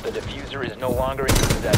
The diffuser is no longer in your possession.